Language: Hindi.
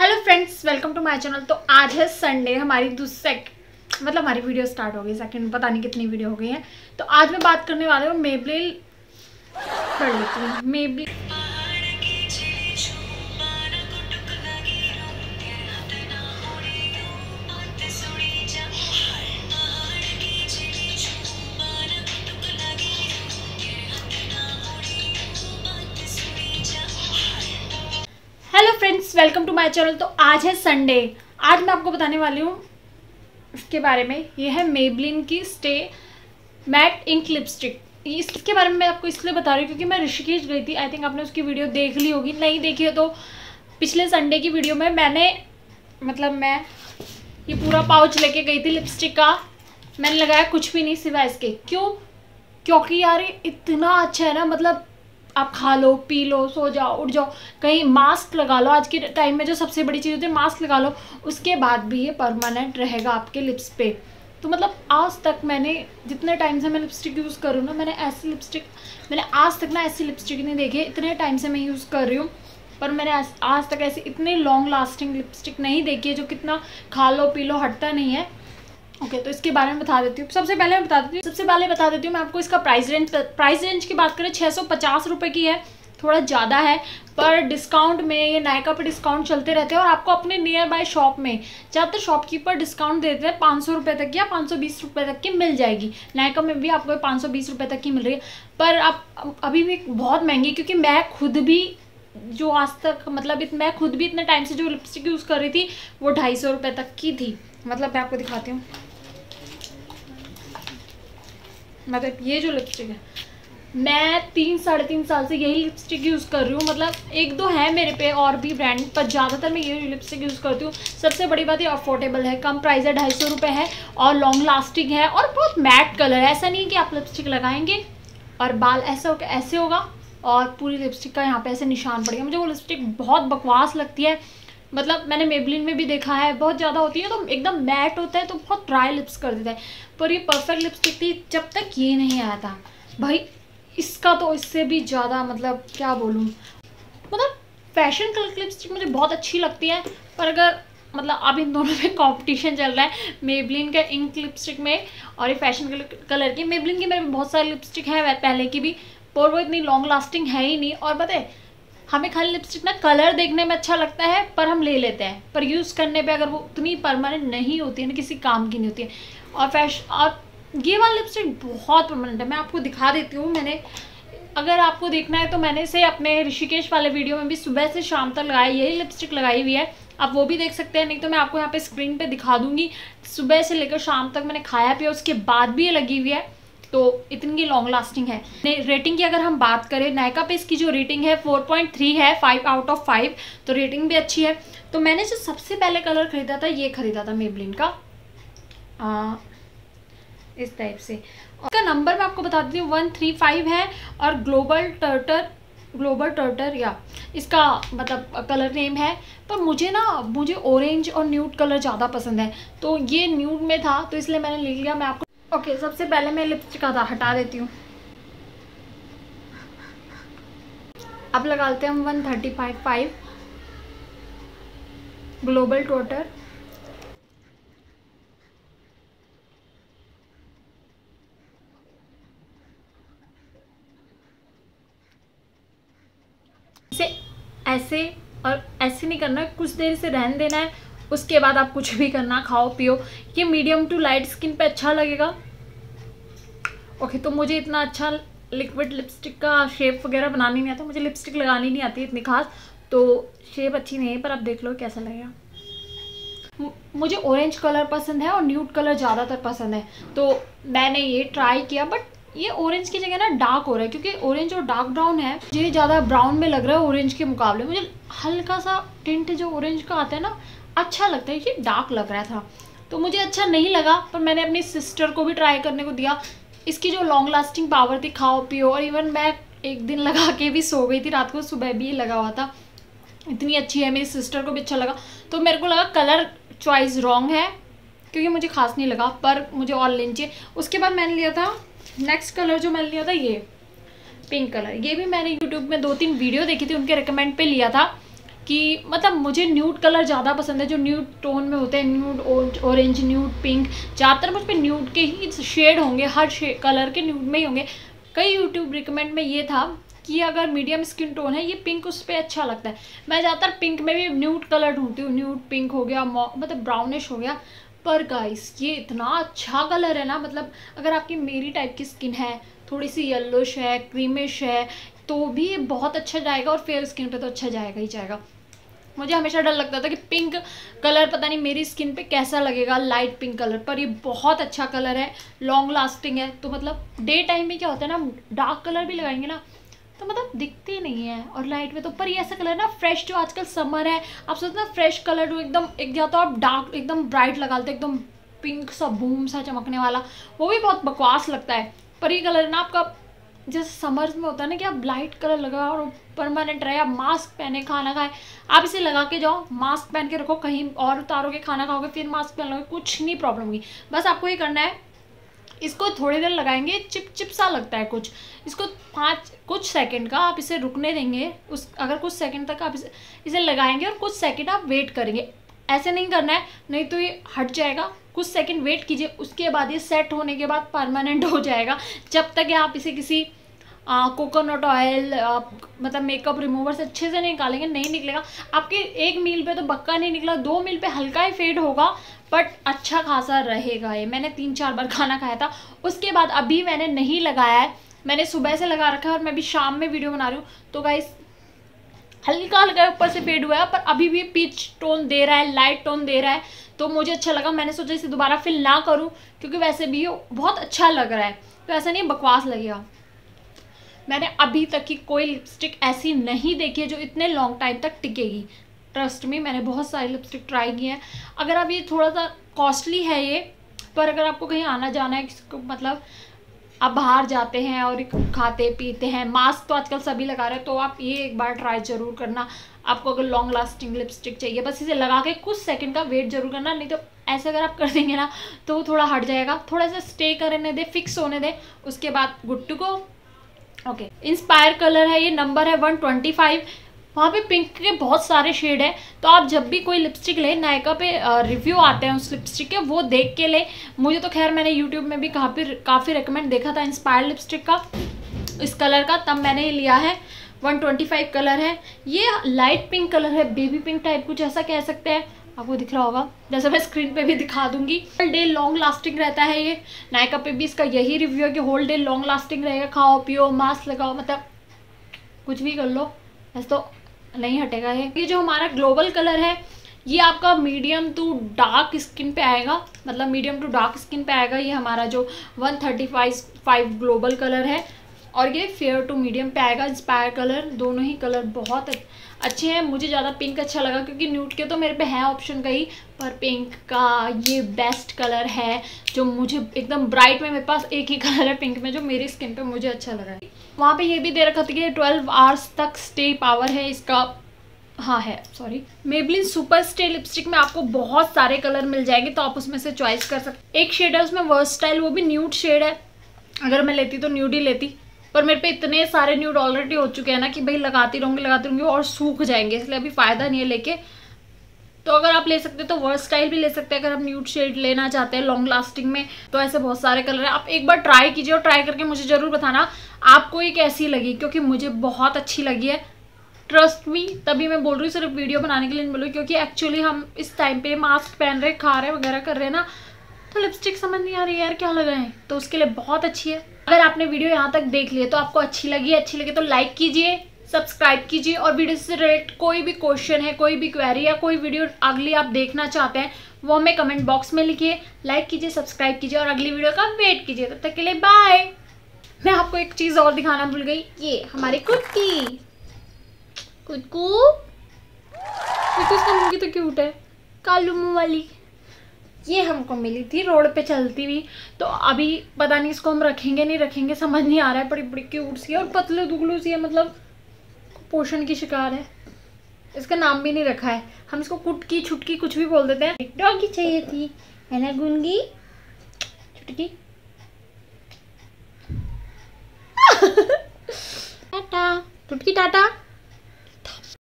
Hello friends, welcome to my channel. तो आज है संडे, हमारी हमारी वीडियो स्टार्ट हो गई। सेकंड पता नहीं कितनी वीडियो हो गई है। तो आज मैं बात करने वाली हूँ मेबलिन। पढ़ लेती हूँ Maybelline. Hello friends, welcome to my channel. तो आज है संडे। आज मैं आपको बताने वाली हूँ इसके बारे में। ये है मेबलिन की स्टे मैट इंक लिपस्टिक। इसके बारे में मैं आपको इसलिए बता रही हूँ क्योंकि मैं ऋषिकेश गई थी। आई थिंक आपने उसकी वीडियो देख ली होगी, नहीं देखी है तो पिछले संडे की वीडियो में मैं ये पूरा पाउच लेके गई थी लिपस्टिक का। मैंने लगाया कुछ भी नहीं सिवाय इसके। क्योंकि यार ये इतना अच्छा है ना, आप खा लो, पी लो, सो जाओ, उठ जाओ, कहीं मास्क लगा लो। आज के टाइम में जो सबसे बड़ी चीज़ होती है मास्क लगा लो, उसके बाद भी ये परमानेंट रहेगा आपके लिप्स पे। तो आज तक मैंने जितने टाइम से मैं लिपस्टिक यूज़ कर रही हूँ ना, मैंने आज तक ऐसी लिपस्टिक नहीं देखी। इतने टाइम से मैं यूज़ कर रही हूँ पर मैंने आज तक ऐसी इतनी लॉन्ग लास्टिंग लिपस्टिक नहीं देखी है जो कितना खा लो पी लो हटता नहीं है। ओके, तो इसके बारे में बता देती हूँ। सबसे पहले बता देती हूँ मैं आपको इसका प्राइस रेंज की बात करें 650 रुपये की है। थोड़ा ज़्यादा है पर डिस्काउंट में ये नायका पे डिस्काउंट चलते रहते हैं और आपको अपने नियर बाय शॉप में ज़्यादातर शॉपकीपर डिस्काउंट देते हैं 500 रुपये तक या 520 रुपये तक की मिल जाएगी। नायका में भी आपको 520 रुपये तक की मिल रही है पर आप अभी भी बहुत महंगी, क्योंकि मैं खुद भी इतने टाइम से जो लिपस्टिक यूज़ कर रही थी वो 250 रुपये तक की थी। मैं आपको दिखाती हूँ। ये जो लिपस्टिक है, मैं 3-3.5 साल से यही लिपस्टिक यूज़ कर रही हूँ। एक दो है मेरे पे और भी ब्रांड, पर ज़्यादातर मैं यही लिपस्टिक यूज़ करती हूँ। सबसे बड़ी बात ये अफोर्डेबल है, कम प्राइस है, 250 रुपये है और लॉन्ग लास्टिंग है और बहुत मैट कलर है। ऐसा नहीं है कि आप लिपस्टिक लगाएंगे और बाल ऐसे होगा और पूरी लिपस्टिक का यहाँ पे ऐसे निशान पड़ेगा। मुझे वो लिपस्टिक बहुत बकवास लगती है। मैंने मेबलिन में भी देखा है, बहुत ज़्यादा होती है तो एकदम मैट होता है तो बहुत ड्राई लिप्स कर देता है। पर ये परफेक्ट लिपस्टिक थी जब तक ये नहीं आया था भाई। इसका तो इससे भी ज़्यादा क्या बोलूँ, फैशन कलर की लिपस्टिक मुझे बहुत अच्छी लगती है। पर अगर अब इन दोनों में कंपटीशन चल रहा है, मेबलिन का इंक लिपस्टिक में और ये फैशन कलर की। मेबलिन की मेरे बहुत सारी लिपस्टिक है पहले की भी, पर वो इतनी लॉन्ग लास्टिंग है ही नहीं। और पता है, हमें खाली लिपस्टिक ना कलर देखने में अच्छा लगता है पर हम ले लेते हैं, पर यूज़ करने पे अगर वो उतनी परमानेंट नहीं होती है ना, किसी काम की नहीं होती है। और ये वाली लिपस्टिक बहुत परमानेंट है। मैं आपको दिखा देती हूँ। अगर आपको देखना है तो मैंने इसे अपने ऋषिकेश वाले वीडियो में भी सुबह से शाम तक यही लिपस्टिक लगाई हुई है, आप वो भी देख सकते हैं। नहीं तो मैं आपको यहाँ पे स्क्रीन पे दिखा दूंगी। सुबह से लेकर शाम तक मैंने खाया पिया, उसके बाद भी ये लगी हुई है, तो इतनी लॉन्ग लास्टिंग है। रेटिंग की अगर हम बात करें, नायका पे इसकी जो रेटिंग है 4.3 है, 5 आउट ऑफ 5, तो रेटिंग भी अच्छी है। तो मैंने जो सबसे पहले कलर खरीदा था ये खरीदा था मेबलिन का इस टाइप से। उसका नंबर मैं आपको बता देती हूँ 135 है और ग्लोबल टर्टर या इसका कलर नेम है। पर मुझे ऑरेंज और न्यूड कलर ज़्यादा पसंद है, तो ये न्यूड में था तो इसलिए मैंने ले लिया। मैं आपको ओके, सबसे पहले मैं लिपस्टिक हटा देती हूँ। अब लगा लेते हैं हम 135 ग्लोबल टोटर। इसे ऐसे और ऐसे नहीं करना, कुछ देर से रहने देना है, उसके बाद आप कुछ भी करना, खाओ पियो। ये मीडियम टू लाइट स्किन पे अच्छा लगेगा। ओके, तो मुझे इतना अच्छा लिक्विड लिपस्टिक का शेप वगैरह बनानी नहीं आता, मुझे लिपस्टिक लगानी नहीं आती इतनी खास, तो शेप अच्छी नहीं है। पर आप देख लो कैसा लगेगा। मुझे ऑरेंज कलर पसंद है और न्यूड कलर ज़्यादातर पसंद है, तो मैंने ये ट्राई किया। बट ये ऑरेंज की जगह ना डार्क हो रहा है, क्योंकि ऑरेंज और डार्क ब्राउन है, मुझे ज़्यादा ब्राउन में लग रहा है ऑरेंज के मुकाबले। मुझे हल्का सा टिंट जो ऑरेंज का आता है ना अच्छा लगता है, ये डार्क लग रहा था तो मुझे अच्छा नहीं लगा। पर मैंने अपनी सिस्टर को भी ट्राई करने को दिया। इसकी जो लॉन्ग लास्टिंग पावर थी, खाओ पियो, और इवन मैं एक दिन लगा के भी सो गई थी रात को, सुबह भी लगा हुआ था, इतनी अच्छी है। मेरी सिस्टर को भी अच्छा लगा, तो मेरे को लगा कलर चॉइस रॉन्ग है क्योंकि मुझे खास नहीं लगा, पर मुझे और लेनी चाहिए। उसके बाद मैंने लिया था नेक्स्ट कलर जो मैंने लिया था ये पिंक कलर। ये भी मैंने यूट्यूब में 2-3 वीडियो देखी थी, उनके रिकमेंड पे लिया था कि मतलब मुझे न्यूड कलर ज़्यादा पसंद है, जो न्यूड टोन में होते हैं, न्यूड ऑरेंज, न्यूड पिंक, ज़्यादातर मुझ पर न्यूड के ही शेड होंगे, हर कलर के न्यूड में ही होंगे। कई यूट्यूब रिकमेंड में ये था कि अगर मीडियम स्किन टोन है ये पिंक उस पर अच्छा लगता है। मैं ज़्यादातर पिंक में भी न्यूड कलर ढूंढती हूँ, न्यूड पिंक हो गया, मतलब ब्राउनिश हो गया। पर गाइस ये इतना अच्छा कलर है ना, मतलब अगर आपकी मेरी टाइप की स्किन है, थोड़ी सी येलोश है, क्रीमिश है, तो भी ये बहुत अच्छा जाएगा, और फेयर स्किन पे तो अच्छा जाएगा ही जाएगा। मुझे हमेशा डर लगता था कि पिंक कलर पता नहीं मेरी स्किन पे कैसा लगेगा, लाइट पिंक कलर, पर ये बहुत अच्छा कलर है, लॉन्ग लास्टिंग है। तो मतलब डे टाइम में क्या होता है ना, डार्क कलर भी लगाएंगे ना तो मतलब दिखते ही नहीं है, और लाइट में तो। पर ये ऐसा कलर ना फ्रेश, जो आजकल समर है, आप सोचते ना फ्रेश कलर जो एकदम एक, या तो आप डार्क एकदम ब्राइट लगाते एकदम पिंक सा बूम सा चमकने वाला, वो भी बहुत बकवास लगता है। पर ये कलर ना आपका जैसे समर्स में होता है ना कि आप लाइट कलर लगा और परमानेंट रहे, आप मास्क पहने खाना खाए, आप इसे लगा के जाओ, मास्क पहन के रखो, कहीं और उतारोगे, खाना खाओगे, फिर मास्क पहन लोगे, कुछ नहीं प्रॉब्लम होगी। बस आपको ये करना है, इसको थोड़ी देर लगाएंगे, चिप चिप सा लगता है कुछ, इसको कुछ सेकंड का आप इसे रुकने देंगे, अगर कुछ सेकंड तक आप इसे लगाएंगे और कुछ सेकंड आप वेट करेंगे। ऐसे नहीं करना है, नहीं तो ये हट जाएगा। कुछ सेकंड वेट कीजिए, उसके बाद ये सेट होने के बाद परमानेंट हो जाएगा। जब तक आप इसे किसी कोकोनट ऑयल मतलब मेकअप रिमूवर से अच्छे से निकालेंगे, नहीं निकलेगा। आपके एक मील पे तो पक्का नहीं निकला, 2 मील पे हल्का ही फेड होगा, बट अच्छा खासा रहेगा ये। मैंने 3-4 बार खाना खाया था, उसके बाद अभी मैंने नहीं लगाया है, मैंने सुबह से लगा रखा है और मैं भी शाम में वीडियो बना रही हूँ। तो गाइस हल्का हल्का ऊपर से फेड हुआ है, पर अभी भी पीच टोन दे रहा है, लाइट टोन दे रहा है, तो मुझे अच्छा लगा। मैंने सोचा इसे दोबारा फिल ना करूँ, क्योंकि वैसे भी ये बहुत अच्छा लग रहा है, तो ऐसा नहीं बकवास लगेगा। मैंने अभी तक की कोई लिपस्टिक ऐसी नहीं देखी है जो इतने लॉन्ग टाइम तक टिकेगी। ट्रस्ट मी, मैंने बहुत सारी लिपस्टिक ट्राई की हैं। अगर आप ये थोड़ा सा कॉस्टली है ये, पर अगर आपको कहीं आना जाना है, मतलब आप बाहर जाते हैं और खाते पीते हैं, मास्क तो आजकल सभी लगा रहे हैं, तो आप ये एक बार ट्राई ज़रूर करना। आपको अगर लॉन्ग लास्टिंग लिपस्टिक चाहिए, बस इसे लगा के कुछ सेकंड का वेट जरूर करना, नहीं तो ऐसे अगर आप कर देंगे ना तो वो थोड़ा हट जाएगा। थोड़ा सा स्टे करने दे, फिक्स होने दे, उसके बाद good to go. Okay, inspire colour है ये, नंबर है 125। वहाँ पे पिंक के बहुत सारे शेड है, तो आप जब भी कोई लिपस्टिक ले, नायका पे रिव्यू आते हैं उस लिपस्टिक के, वो देख के ले। मुझे तो खैर मैंने यूट्यूब में भी काफ़ी रिकमेंड देखा था इंस्पायर लिपस्टिक का, इस कलर का, तब मैंने ये लिया है। 125 कलर है ये, लाइट पिंक कलर है, बेबी पिंक टाइप कुछ ऐसा कह सकते हैं, आपको दिख रहा होगा, जैसे मैं स्क्रीन पे भी दिखा दूंगी। होल डे लॉन्ग लास्टिंग रहता है ये, नायका पे भी इसका यही रिव्यू है कि होल डे लॉन्ग लास्टिंग रहेगा। खाओ पियो मास्क लगाओ, मतलब कुछ भी कर लो, ऐसे तो नहीं हटेगा ये जो हमारा ग्लोबल कलर है, ये आपका मीडियम टू डार्क स्किन पे आएगा, मतलब मीडियम टू डार्क स्किन पे आएगा। ये हमारा जो 135 ग्लोबल कलर है, और ये फेयर टू मीडियम पे आएगा इंस्पायर कलर। दोनों ही कलर बहुत अच्छे हैं। मुझे ज़्यादा पिंक अच्छा लगा, क्योंकि न्यूड के तो मेरे पे है ऑप्शन कई, पर पिंक का ये बेस्ट कलर है जो मुझे एकदम ब्राइट में, मेरे पास एक ही कलर है पिंक में जो मेरी स्किन पे मुझे अच्छा लगा है। वहाँ पे ये भी दे रखा था कि 12 आवर्स तक स्टे पावर है इसका, हाँ है, sorry. Maybelline super stay lipstick में आपको बहुत सारे कलर मिल जाएंगे, तो आप उसमें से चॉइस कर सकते। एक शेड है उसमें वर्सटाइल, वो भी न्यूड शेड है, अगर मैं लेती तो न्यूड ही लेती, पर मेरे पे इतने सारे न्यूड ऑलरेडी हो चुके हैं ना कि भाई लगाती रहूँगी और सूख जाएंगे, इसलिए अभी फ़ायदा नहीं है लेके। तो अगर आप ले सकते हैं तो वर्सटाइल भी ले सकते हैं, अगर आप न्यूड शेड लेना चाहते हैं लॉन्ग लास्टिंग में। तो ऐसे बहुत सारे कलर हैं, आप एक बार ट्राई कीजिए, और ट्राई करके मुझे ज़रूर बताना आपको ये कैसी लगी, क्योंकि मुझे बहुत अच्छी लगी है। ट्रस्ट मी, तभी मैं बोल रही हूँ, सिर्फ वीडियो बनाने के लिए नहीं बोल रही, क्योंकि एक्चुअली हम इस टाइम पे मास्क पहन रहे, खा रहे वगैरह कर रहे हैं ना, तो लिपस्टिक समझ नहीं आ रही यार क्या लगाएं, तो उसके लिए बहुत अच्छी है। अगर आपने वीडियो यहाँ तक देख लिया तो आपको अच्छी लगी तो लाइक कीजिए, सब्सक्राइब कीजिए, और वीडियो से रिलेटेड कोई भी क्वेश्चन है, कोई भी क्वेरी या कोई वीडियो अगली आप देखना चाहते हैं, वो हमें कमेंट बॉक्स में लिखिए। लाइक कीजिए, सब्सक्राइब कीजिए, और अगली वीडियो का वेट कीजिए। तब तक के लिए बाय। मैं आपको एक चीज़ और दिखाना भूल गई, ये हमारी कुटकी कुटकू, इसका मुंह तो क्यूट है, कालू मुंह वाली। ये हमको मिली थी रोड पे चलती हुई, तो अभी पता नहीं इसको हम रखेंगे नहीं रखेंगे, समझ नहीं आ रहा है। बड़ी बड़ी क्यूट सी है और पतलू दुगलू सी है, मतलब पोषण की शिकार है। इसका नाम भी नहीं रखा है, हम इसको कुटकी छुटकी कुछ भी बोल देते हैं। डॉगी चाहिए थी, है ना गुनगी छुटकी। टाटा टुटकी, टाटा।